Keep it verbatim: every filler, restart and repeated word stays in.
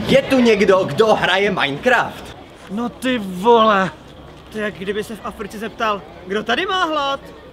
Je tu někdo, kdo hraje Minecraft? No ty vole. To je jak kdyby se v Africe zeptal, kdo tady má hlad?